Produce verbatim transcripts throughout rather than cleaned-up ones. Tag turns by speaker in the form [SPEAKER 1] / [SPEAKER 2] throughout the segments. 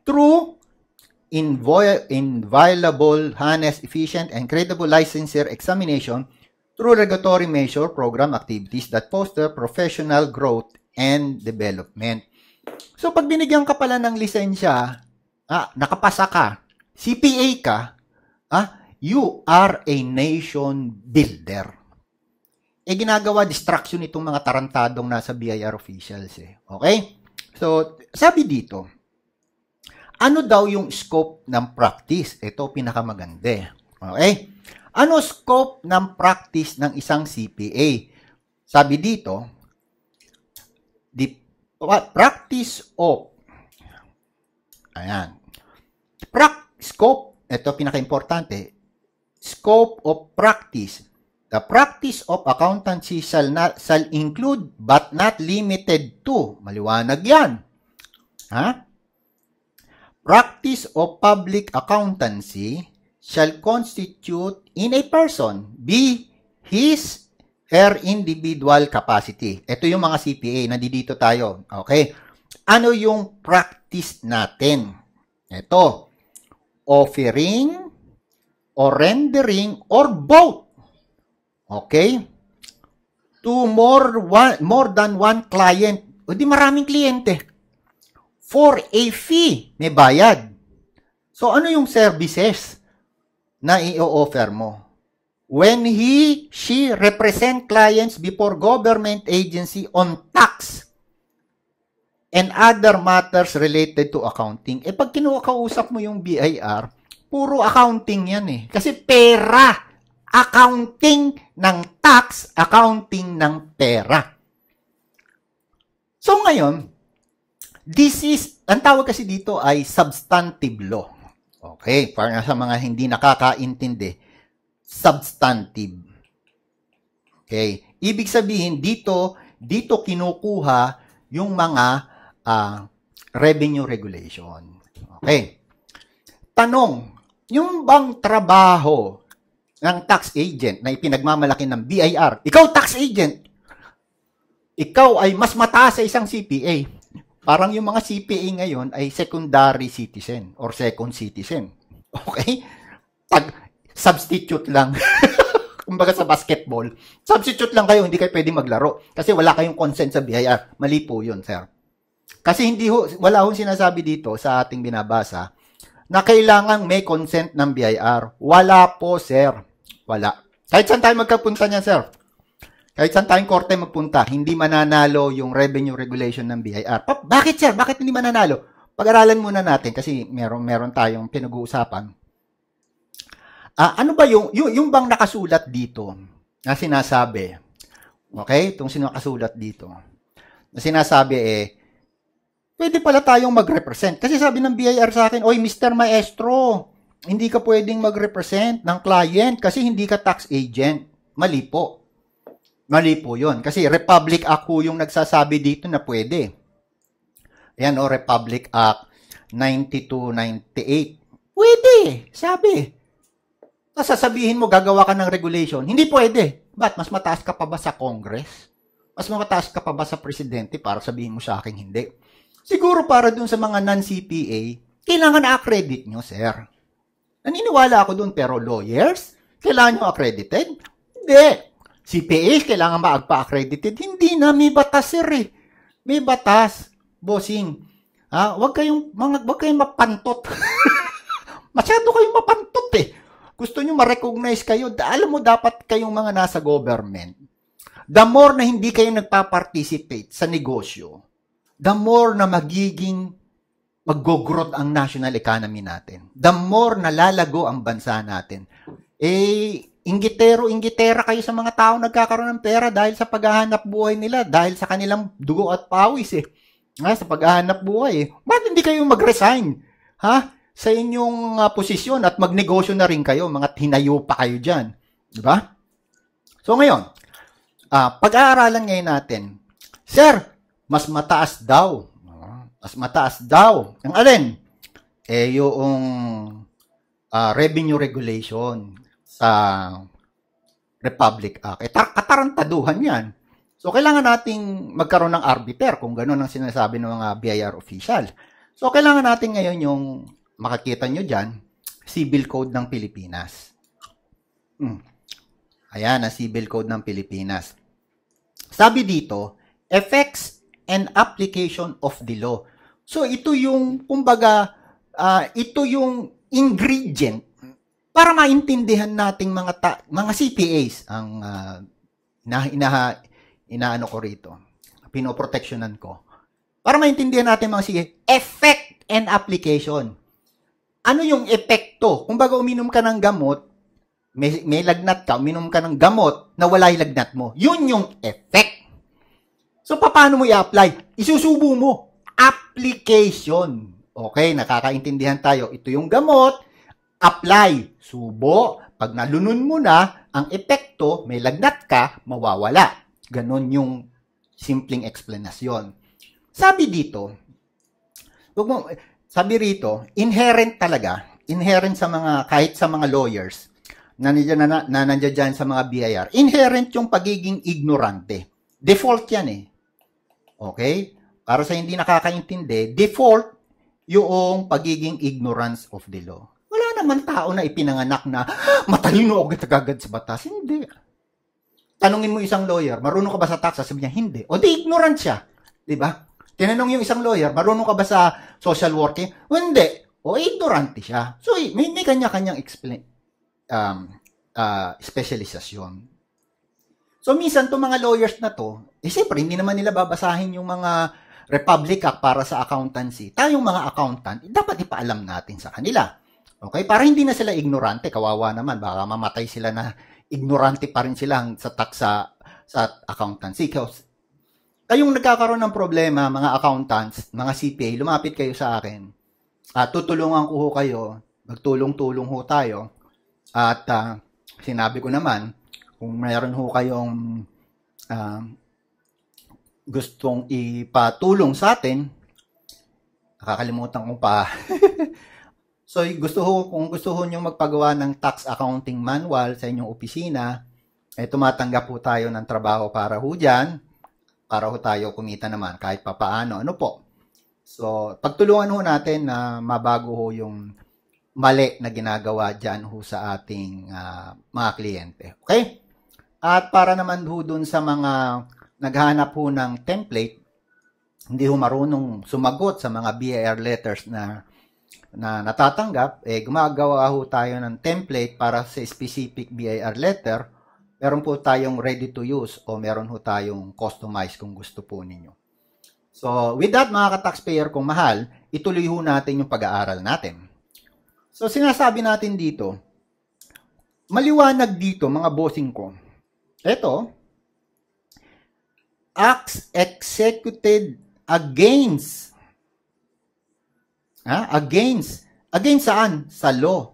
[SPEAKER 1] through inviolable, honest, efficient, and credible licensure examination through regulatory measure program activities that foster professional growth and development. So, pag binigyan ka pala ng lisensya, ah, nakapasa ka, C P A ka, ah, you are a nation builder. Eh, ginagawa distraction itong mga tarantadong nasa B I R officials eh. Okay? So, sabi dito, ano daw yung scope ng practice? Ito, pinakamaganda. Okay? Ano scope ng practice ng isang C P A? Sabi dito, the practice of, ayan, pra scope, ito pinaka-importante, scope of practice. The practice of accountancy shall, not, shall include but not limited to, maliwanag yan, ha? Practice of public accountancy shall constitute in a person be his her individual capacity. Ito yung mga C P A, nandito tayo. Okay? Ano yung practice natin? Ito, offering or rendering or both. Okay? To more one, more than one client. O di maraming kliyente. For a fee, may bayad. So, ano yung services na i-offer mo? When he, she represent clients before government agency on tax and other matters related to accounting. Eh, pag kinukausap mo yung B I R, puro accounting yan eh. Kasi pera. Accounting ng tax, accounting ng pera. So, ngayon, this is, ang tawag kasi dito ay substantive law. Okay, para sa mga hindi nakakaintindi, substantive. Okay, ibig sabihin dito, dito kinukuha yung mga uh, revenue regulation. Okay, tanong, yung bang trabaho ng tax agent na ipinagmamalaki ng B I R, ikaw tax agent, ikaw ay mas mataas sa isang C P A. Parang yung mga C P A ngayon ay secondary citizen or second citizen. Okay? Pag substitute lang. Kumbaga sa basketball, substitute lang kayo, hindi kayo pwede maglaro. Kasi wala kayong consent sa B I R. Mali po yun, sir. Kasi hindi ho, wala hong sinasabi dito sa ating binabasa na kailangan may consent ng B I R. Wala po, sir. Wala. Kahit saan tayo magkapunta niyan, sir. Kahit saan tayong korte magpunta, hindi mananalo yung revenue regulation ng B I R. Pa, bakit, sir? Bakit hindi mananalo? Pag-aralan muna natin kasi meron, meron tayong pinag-uusapan. Ah, ano ba yung, yung, yung bang nakasulat dito na sinasabi? Okay? Itong sinakasulat dito. Na sinasabi eh, pwede pala tayong mag-represent. Kasi sabi ng B I R sa akin, oy, Mister Maestro, hindi ka pwedeng mag-represent ng client kasi hindi ka tax agent. Mali po. Mali po yun. Kasi Republic Act po yung nagsasabi dito na pwede. Ayan o, Republic Act ninety-two ninety-eight. Pwede, sabi. Tapos sasabihin mo, gagawa ka ng regulation. Hindi pwede. Ba't? Mas mataas ka pa ba sa Congress? Mas mataas ka pa ba sa Presidente para sabihin mo sa akin hindi? Siguro para dun sa mga non-C P A, kailangan na-accredit nyo, sir. Naniniwala ako dun, pero lawyers, kailangan nyo accredited? Hindi. C P As, kailangan ba agpa-accredited? Hindi na, may batas, sir eh. May batas, bossing. Ha? Huwag kayong, mga, huwag kayong mapantot. Masyado kayong mapantot eh. Gusto nyo ma-recognize kayo. Alam mo, dapat kayong mga nasa government. The more na hindi kayo nagpa-participate sa negosyo, the more na magiging mag-growth ang national economy natin. The more na lalago ang bansa natin. Eh, inggitero-inggitera kayo sa mga tao nagkakaroon ng pera dahil sa paghahanap buhay nila, dahil sa kanilang dugo at pawis eh. Ha, sa paghahanap buhay eh. Bakit hindi kayo mag-resign? Ha? Sa inyong uh, posisyon at magnegosyo na rin kayo, mga hinayo pa kayo dyan. Diba? So ngayon, uh, pag-aaralan ngayon natin, sir, mas mataas daw. Mas mataas daw. Ang alin? Eh, yung uh, revenue regulation sa Republic Act. Eh, katarantaduhan yan. So, kailangan nating magkaroon ng arbiter kung gano'n ang sinasabi ng mga B I R official. So, kailangan natin ngayon yung makikita nyo dyan, Civil Code ng Pilipinas. Hmm. Ayan, ang Civil Code ng Pilipinas. Sabi dito, effects and application of the law. So, ito yung, kumbaga, uh, ito yung ingredient para maintindihan nating mga ta- mga C P As ang uh, ina, ina, inaano ko rito. Pinoproteksyonan ko. Para maintindihan natin mga C P A, effect and application. Ano yung epekto? Kung baga uminom ka ng gamot, may, may lagnat ka, uminom ka ng gamot na wala yung lagnat mo. Yun yung effect. So, paano mo i-apply? Isusubo mo. Application. Okay, nakakaintindihan tayo. Ito yung gamot, apply. Subo. Pag nalunun mo na, ang epekto, may lagnat ka, mawawala. Ganon yung simpleng explanation. Sabi dito, sabi rito, inherent talaga, inherent sa mga, kahit sa mga lawyers, na nandiyan, na, na nandiyan dyan sa mga B I R, inherent yung pagiging ignorante. Default yan eh. Okay? Para sa hindi nakakaintindi, default yung pagiging ignorance of the law. Wala naman tao na ipinanganak na matalino ako agad sa batas. Hindi. Tanungin mo isang lawyer, marunong ka ba sa tax? Sabi niya, hindi. O di ignorant siya. Diba? Tinanong yung isang lawyer, marunong ka ba sa social working? O hindi. O ignorante siya. So, may, may kanya-kanyang explain, um, uh, specialisasyon. So, minsan itong mga lawyers na to, eh, siyempre, hindi naman nila babasahin yung mga Republic Act para sa accountancy. Tayong mga accountant, dapat ipaalam natin sa kanila. Okay? Para hindi na sila ignorante, kawawa naman, baka mamatay sila na ignorante pa rin sila sa tax sa, sa accountancy. Kayong nagkakaroon ng problema, mga accountants, mga C P A, lumapit kayo sa akin. At tutulungan ko ho kayo, magtulong-tulong ho tayo. At uh, sinabi ko naman, kung mayroon ho kayong uh, gustong ipatulong sa atin, nakakalimutan ko pa. So, gusto ho, kung gusto ho nyo magpagawa ng tax accounting manual sa inyong opisina, eh, tumatanggap po tayo ng trabaho para ho dyan, para ho tayo kumita naman kahit papaano. Ano po? So, pagtulungan ho natin na mabago ho yung mali na ginagawa dyan ho sa ating uh, mga kliyente. Okay? At para naman ho dun sa mga naghahanap ho ng template, hindi ho marunong sumagot sa mga B I R letters na na natatanggap, eh, gumagawa ho tayo ng template para sa specific B I R letter. Meron po tayong ready to use o meron ho tayong customize kung gusto po ninyo. So, with that, mga ka-taxpayer kung mahal, ituloy ho natin yung pag-aaral natin. So, sinasabi natin dito, maliwanag dito, mga bossing ko, ito, acts executed against, ha? against, against saan? Sa law.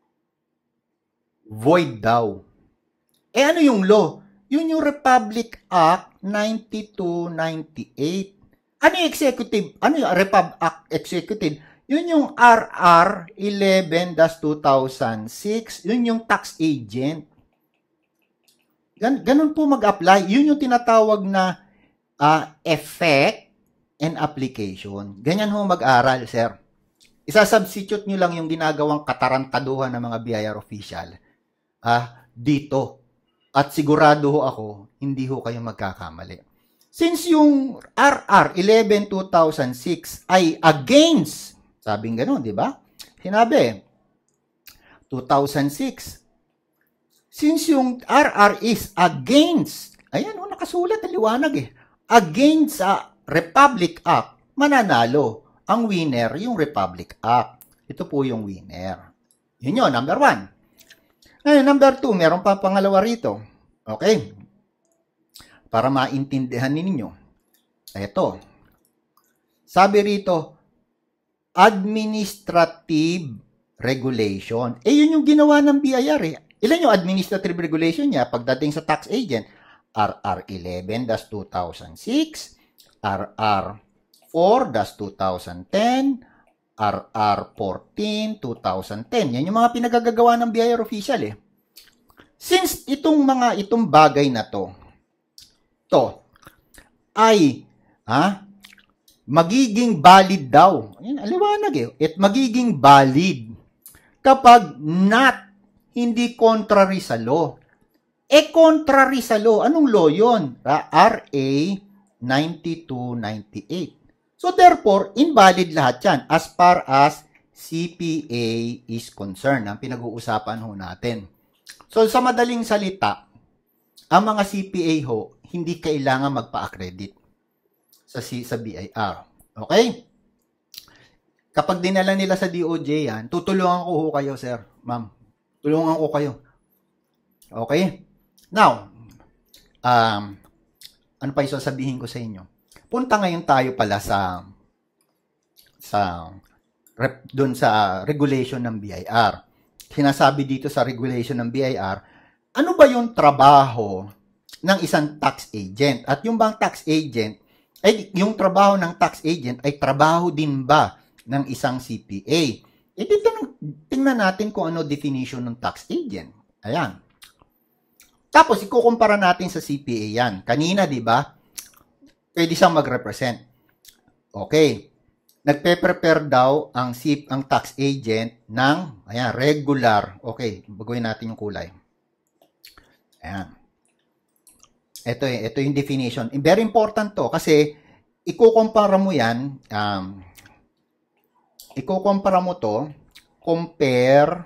[SPEAKER 1] Void daw. Eh, ano yung law? Yun yung Republic Act ninety-two ninety-eight. Ano yung executive? Ano yung Republic Act executive? Yun yung R R eleven dash two thousand six. Yun yung tax agent. Gan ganun po mag-apply. Yun yung tinatawag na uh, effect and application. Ganyan ho mag-aral, sir. Isa-substitute nyo lang yung ginagawang katarantaduhan ng mga B I R official ah, dito. At sigurado ho ako, hindi ho kayo magkakamali. Since yung R R eleven two thousand six ay against, sabing gano'n, di ba? Sinabi, two thousand six. Since yung R R is against, ayan o, nakasulat, liwanag eh, against sa Republic Act, mananalo. Ang winner, yung Republic Act. Ito po yung winner. Yun yun, number one. Ngayon, number two, meron pa pangalawa rito. Okay. Para maintindihan ninyo. Ito. Sabi rito, administrative regulation. Eh, yun yung ginawa ng B I R eh. Ilan yung administrative regulation niya pagdating sa tax agent? R R eleven dash two thousand six, R R four dash two thousand ten, R R fourteen two thousand ten. Yan yung mga pinagagagawa ng B I R official eh. Since itong mga itong bagay na to, to ay ha, magiging valid daw. Ayan, aliwanag eh. At magiging valid kapag not, hindi contrary sa law. Eh, contrary sa law. Anong law yun? R A ninety-two ninety-eight. So, therefore, invalid lahat yan as far as C P A is concerned. Ang pinag-uusapan ho natin. So, sa madaling salita, ang mga C P A ho, hindi kailangan magpa-accredit sa, sa B I R. Okay? Kapag dinala nila sa D O J yan, tutulungan ko ho kayo, sir. Ma'am, tulungan ko kayo. Okay? Now, um, ano pa yung sasabihin ko sa inyo? Punta ngayon tayo pala sa sa rep, dun sa regulation ng B I R. Sinasabi dito sa regulation ng B I R, ano ba yung trabaho ng isang tax agent? At yung bang tax agent, ay yung trabaho ng tax agent ay trabaho din ba ng isang C P A? E dito, tingnan natin kung ano definition ng tax agent. Ayan. Tapos, ikukumpara natin sa C P A yan. Kanina, di ba? Pwede siyang mag-represent. Okay. Nagpe-prepare daw ang, C ang tax agent ng, ayan, regular. Okay. Baguhin natin yung kulay. Ayan. Ito, ito yung definition. Very important to kasi ikukumpara mo yan, um, ikukumpara mo to, compare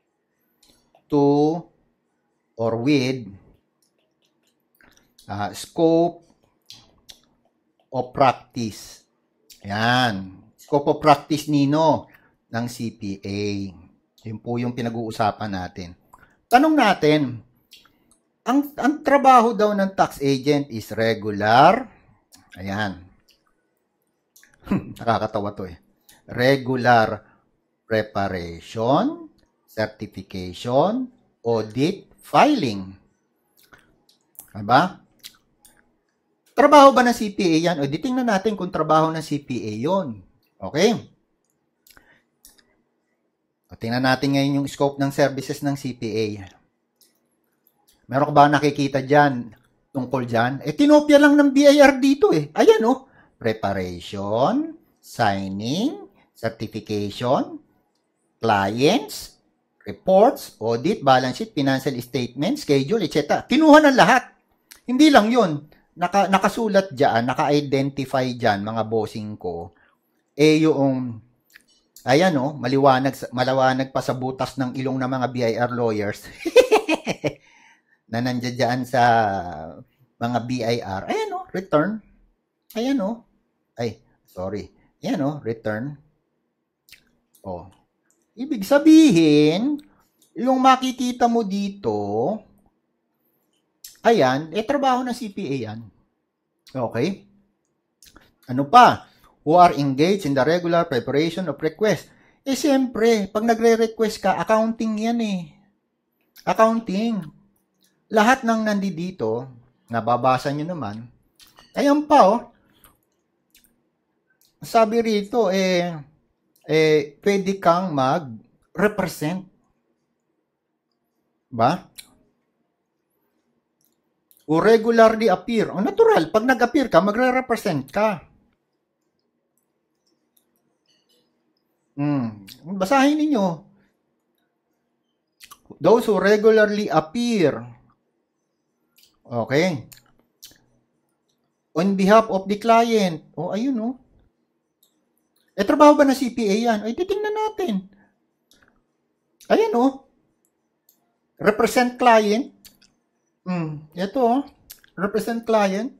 [SPEAKER 1] to or with uh, scope of practice. Ayan. Scope of practice nino ng C P A. Yun po yung pinag-uusapan natin. Tanong natin, ang, ang trabaho daw ng tax agent is regular. Ayan. Nakakatawa to eh. Regular preparation, certification, audit, filing. Diba? Trabaho ba ng C P A yan? O, di tingnan natin kung trabaho ng C P A yon. Okay? O, tingnan natin ngayon yung scope ng services ng C P A. Meron ka ba nakikita dyan tungkol dyan? Eh, tinopya lang ng B I R dito eh. Ayan o. Preparation, signing, certification, clients, reports, audit, balance sheet, financial statement, schedule, et cetera. Kinuha ng lahat. Hindi lang yun. Naka, nakasulat dyan, naka-identify dyan, mga bossing ko, eh yung, ayan o, maliwanag, maliwanag pa sa butas ng ilong ng mga B I R lawyers, na nandiyan dyan sa mga B I R. Ayan o, return. Ayan o. Ay, sorry. Ayan o, return. O. Ibig sabihin, yung makikita mo dito, ayan, eh, trabaho ng C P A yan. Okay? Ano pa? Who are engaged in the regular preparation of request. Eh, siyempre, pag nagre-request ka, accounting yan eh. Accounting. Lahat ng nandito, nababasa nyo naman, ayan pa oh. Sabi rito, eh, eh, pwede kang mag-represent. Ba? O regularly appear. O natural, pag nag-appear ka, magre-represent ka. Hmm. Basahin ninyo. Those who regularly appear. Okay. On behalf of the client. O, ayun o. Eh, trabaho ba na C P A yan? Ay, titingnan natin. Ayan o. Represent client. Hmm, ito oh. Represent client.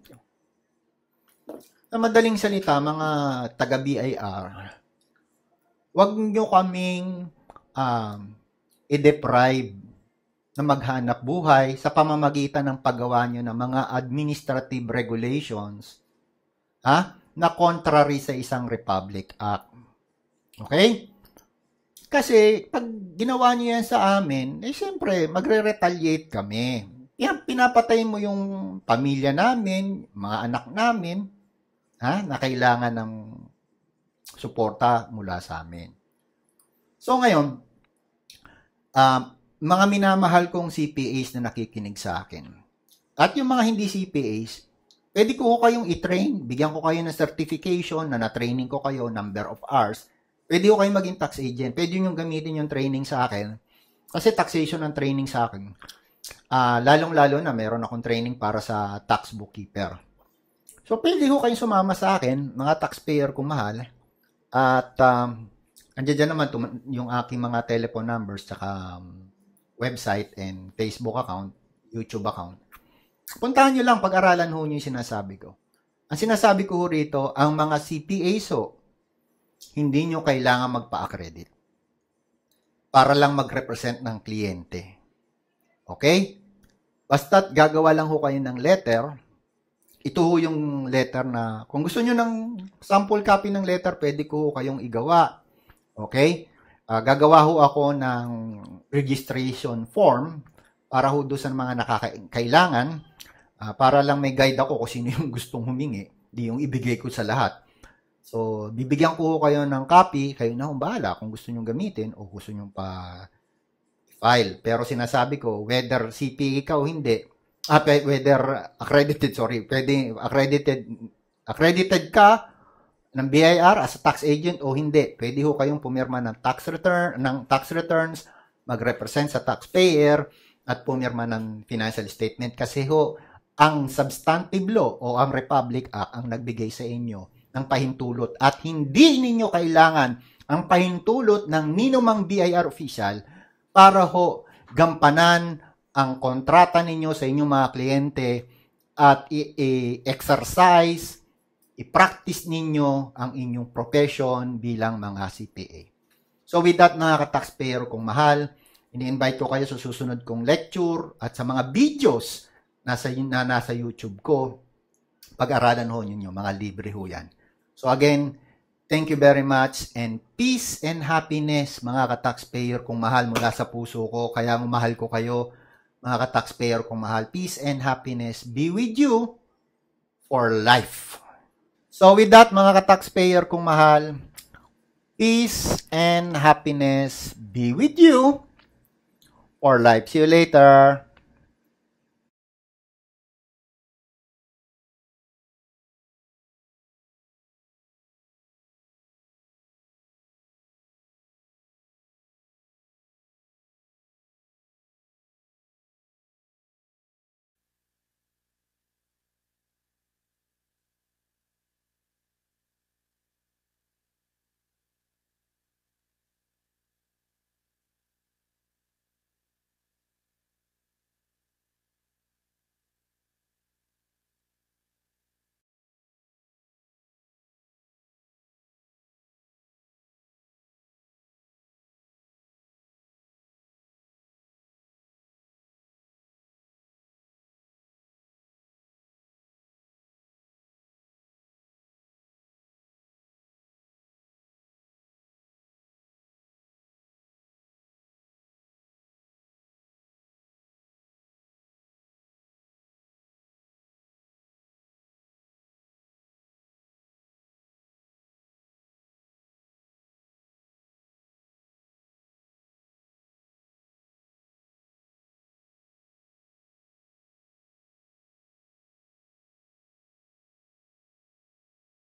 [SPEAKER 1] Sa madaling salita, mga taga-B I R, huwag nyo kaming um, i-deprive na maghanap buhay sa pamamagitan ng paggawa nyo ng mga administrative regulations ha, na contrary sa isang Republic Act. Okay? Kasi, pag ginawa nyo yan sa amin, eh, siyempre, magre-retaliate kami. Yan, pinapatay mo yung pamilya namin, mga anak namin, ha, na kailangan ng suporta mula sa amin. So, ngayon, uh, mga minamahal kong C P As na nakikinig sa akin, at yung mga hindi C P As, pwede ko kayong i-train, bigyan ko kayo ng certification na na-training ko kayo, number of hours. Pwede ko kayong maging tax agent. Pwede nyo gamitin yung training sa akin. Kasi taxation ang training sa akin. Uh, lalong-lalo na meron akong training para sa tax bookkeeper. So, pwede ko kayong sumama sa akin, mga taxpayer kung mahal. At, um, andiyan dyan naman yung aking mga telephone numbers, tsaka um, website and Facebook account, YouTube account. Puntahan nyo lang, pag-aralan ho nyo yung sinasabi ko. Ang sinasabi ko rito, ang mga C P A so, hindi nyo kailangan magpa-accredit para lang mag-represent ng kliyente. Okay? Basta't gagawa lang ho kayo ng letter. Ito ho yung letter na, kung gusto nyo ng sample copy ng letter, pwede ko ho kayong igawa. Okay? Uh, gagawa ho ako ng registration form para ho doon sa mga nakakailangan. Uh, para lang may guide ako kung sino yung gustong humingi, di yung ibigay ko sa lahat. So, bibigyan ko kayo ng copy, kayo na kung bahala kung gusto nyo gamitin o gusto nyo pa file. Pero sinasabi ko, whether C P A ka o hindi, ah, whether accredited, sorry, pwede accredited, accredited ka ng B I R as a tax agent o hindi, pwede ho kayong pumirma ng tax return, ng tax returns, mag-represent sa taxpayer, at pumirma ng financial statement kasi ho, ang substantive law o ang Republic Act ang nagbigay sa inyo ng pahintulot at hindi ninyo kailangan ang pahintulot ng ninumang B I R official para ho gampanan ang kontrata ninyo sa inyong mga kliyente at i-exercise, i-practice ninyo ang inyong profession bilang mga C P A. So with that, mga ka-taxpayer kong mahal, ini-invite ko kayo sa susunod kong lecture at sa mga videos nasa, na nasa YouTube ko. Pag-aralan ho ninyo, mga libre ho yan. So again, thank you very much and peace and happiness, mga ka-taxpayer kong mahal mula sa puso ko. Kaya mahal ko kayo, mga ka-taxpayer kong mahal. Peace and happiness be with you for life. So with that, mga ka-taxpayer kong mahal, peace and happiness be with you for life. See you later.